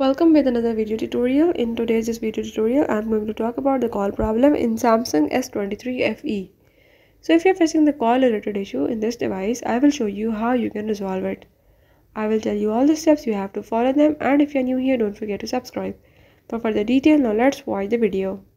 Welcome with another video tutorial. In today's video tutorial, I'm going to talk about the call problem in Samsung S23 FE. So if you're facing the call related issue in this device, I will show you how you can resolve it. I will tell you all the steps you have to follow them, and if you're new here, don't forget to subscribe. For further detail, now let's watch the video.